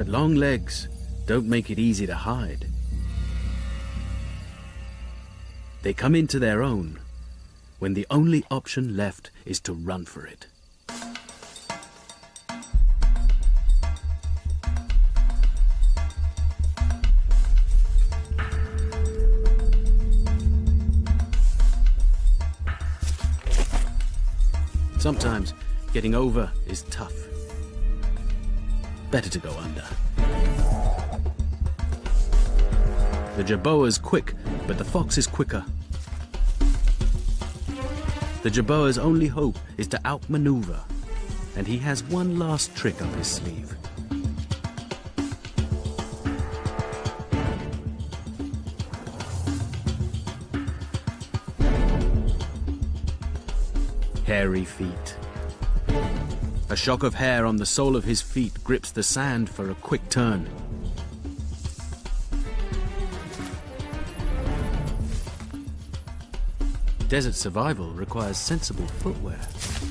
But long legs don't make it easy to hide. They come into their own when the only option left is to run for it. Sometimes getting over is tough. Better to go under. The jerboa's quick, but the fox is quicker. The jerboa's only hope is to outmaneuver, and he has one last trick up his sleeve. Hairy feet. A shock of hair on the sole of his feet grips the sand for a quick turn. Desert survival requires sensible footwear.